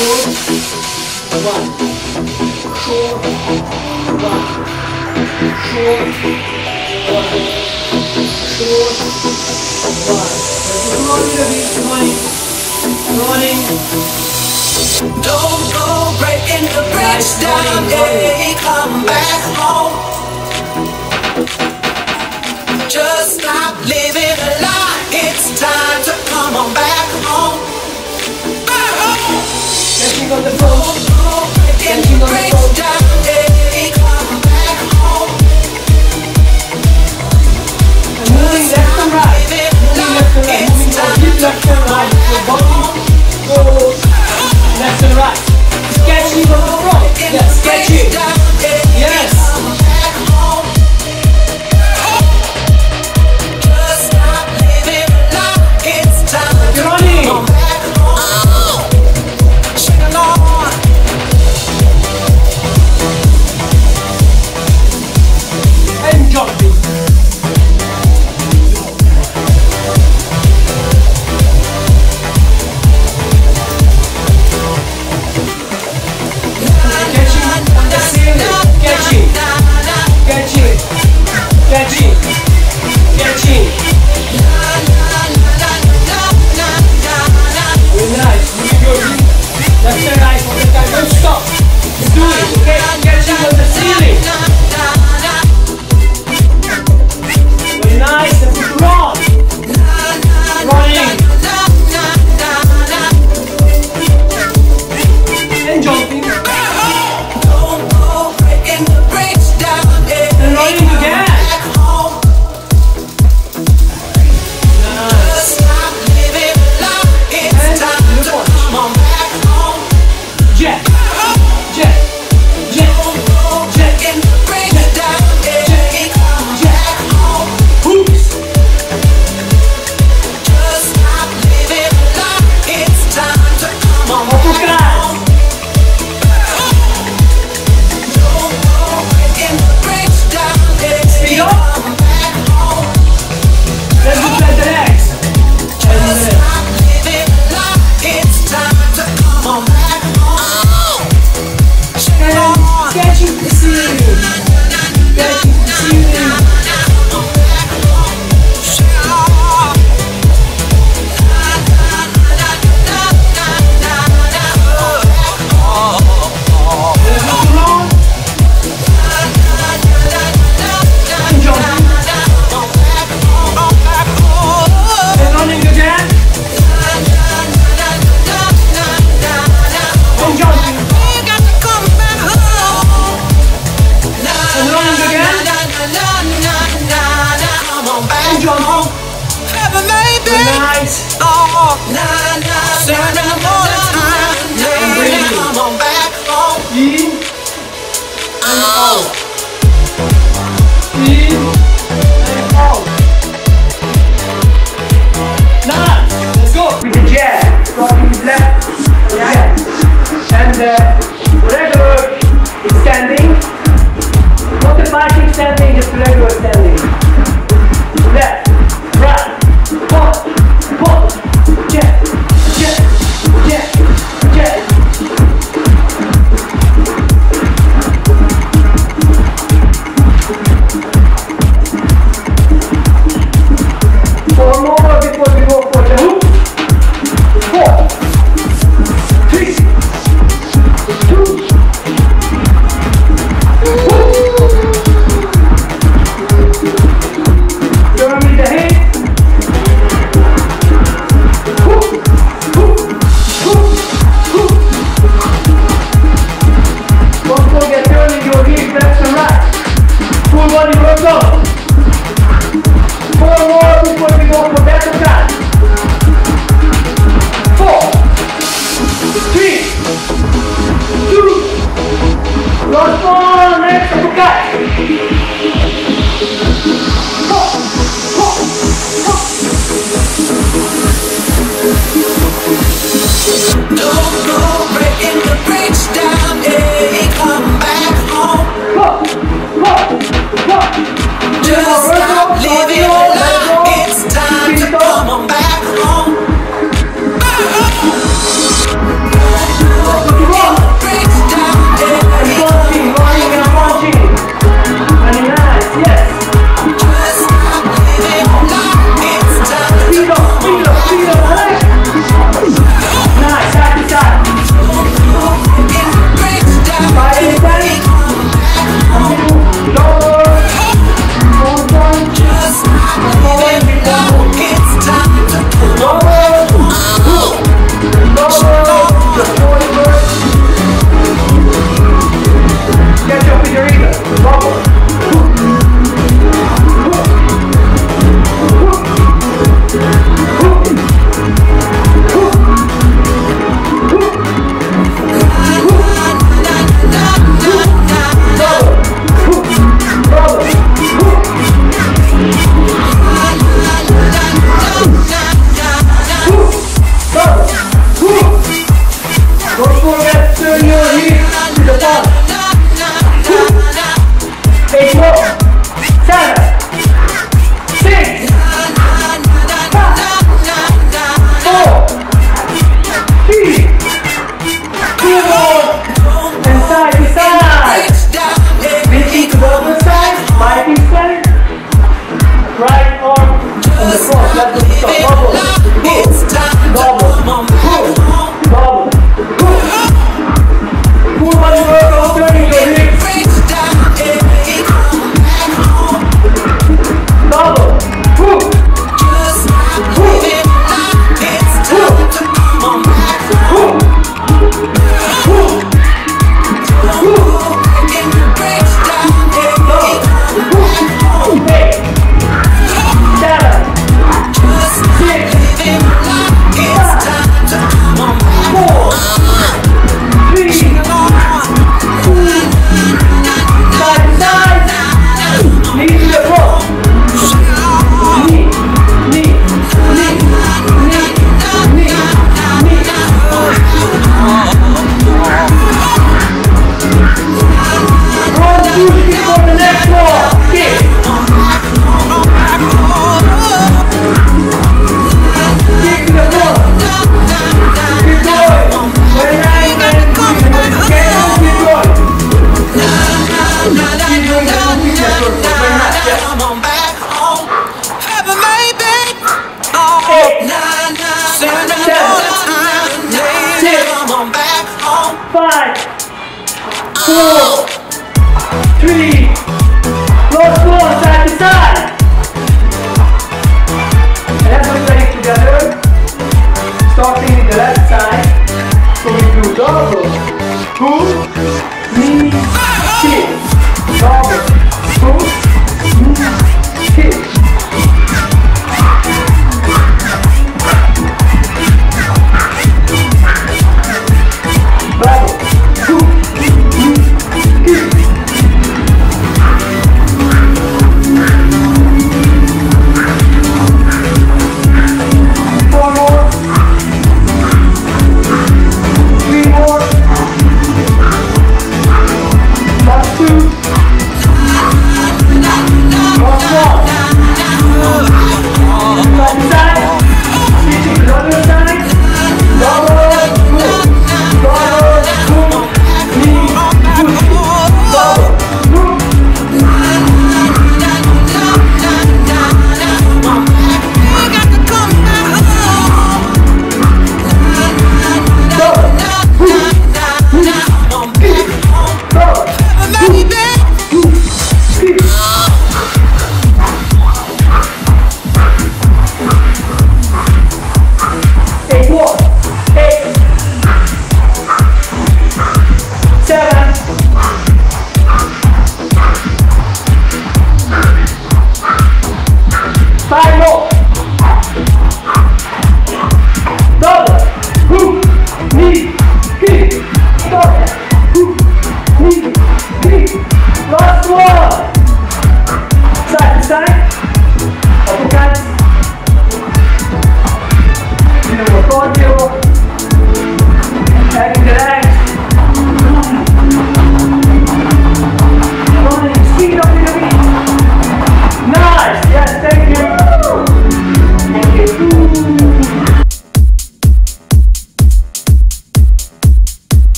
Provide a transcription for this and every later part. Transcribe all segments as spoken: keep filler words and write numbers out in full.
short, one, short, one, short, one, short, one. Running the beat, running, running. Don't go breaking the bridge down, hey, come back home. Just stop living a lie, it's time to come on back home. Catching on the floor, Breaking the bridge down, hey, come back home. moving left and right, moving left and right, moving on deep left and right, so bottom goes left and right. Sketching on the front, yes, sketching, yes. You're running. And jumping. Catching, catching, catching, catching. Very nice. Moving your feet left and right all the time. Don't stop. Do it. Okay. Catching on the ceiling. Very nice. And run. Running. And jumping. And running again. Jet, jet, jet, jet, jet, jet, hoops. Autocrat. Speed up. Let's go play the next. And catching the ceiling. Catching the ceiling. Let's move along. And jumping. And running again. And jumping. And running again. And jumping. Very nice. In and out. In and out. Nice. Let's go. With the jab. Starting with left, right. And uh, regular is standing. Not the marching standing, just regular standing. Left, right, one, one, jab, jab, jab, jab. Four more before we go for the hoop. Four, three, two, one. Turn with the head. Hoop, hoop, hoop, hoop. Don't forget turning your hips left and right. Full body workout. Four more before we go for better cut. Four, three, two, last one, next uppercut. Four, four, four. Don't go breaking the bridge down, hey, come back home. Four, four, four. Just stop living a lie, it's time to come on back home.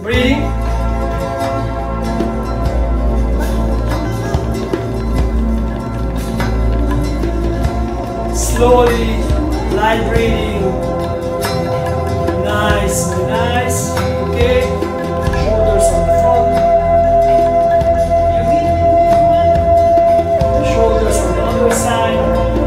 Breathing. Slowly, light breathing. Nice, nice. Okay. Shoulders on the front. Shoulders on the other side.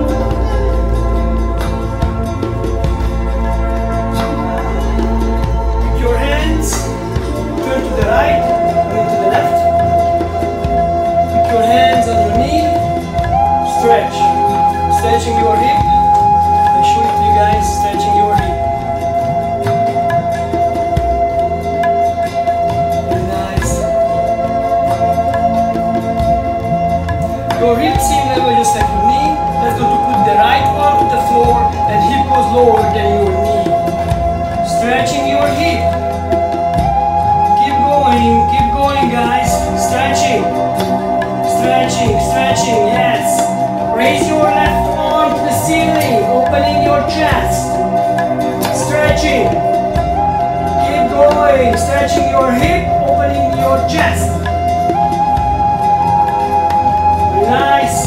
Pick your hands. Turn to the right, turn to the left. Put your hands on your knee. Stretch. Stretching your hip. I show it to you guys. Stretching your hip. Very nice. Your hip seam level just like your knee. Let's go to put the right arm to the floor and hip goes lower than your knee. Stretching your hip. Keep going, keep going guys. Stretching. Stretching, stretching, yes. Raise your left arm to the ceiling, opening your chest. Stretching. Keep going, stretching your hip, opening your chest. Very nice.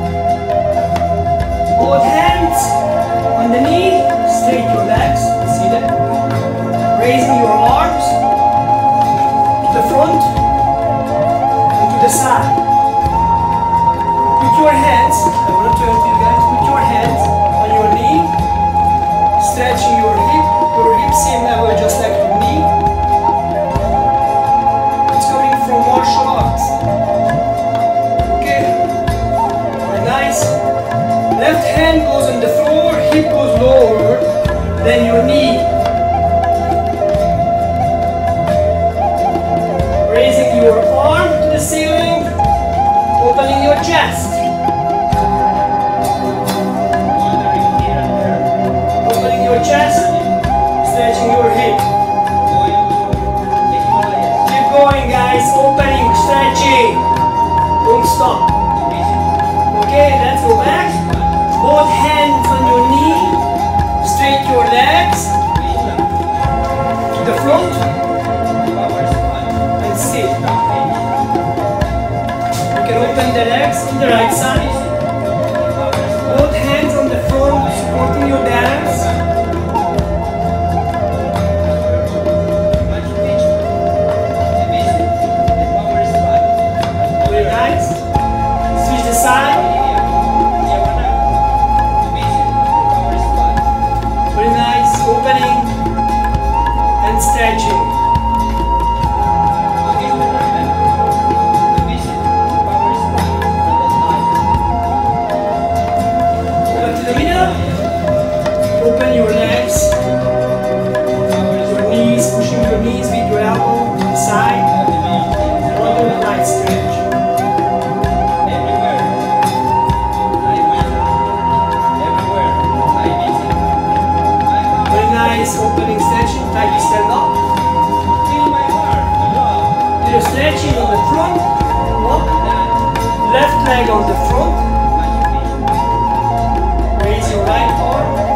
Both hands on the knee, straight your legs, see that? Raising your arms to the front and to the side. Put your hands, I'm going to turn to you guys, put your hands on your knee, stretching your hip, your hip seam level just like your knee. It's coming from martial arts. Okay, very nice. Left hand goes on the floor, hip goes lower than your knee. Raising your arm to the ceiling, opening your chest. Opening your chest, stretching your hip. Keep going guys, opening, stretching. Don't stop. Okay, let's go back. Both hands on your knee. Straight your legs to the front and sit. You can open the legs on the right side. Both hands on the front, supporting your dance. Very nice. Switch the side. Very nice. Opening and stretching. Open your legs, your knees, pushing your knees with your elbow to the side, under the light stretch. Very nice, opening stretching, try to stand up. You're stretching on the front, up, left leg on the front, raise your right arm.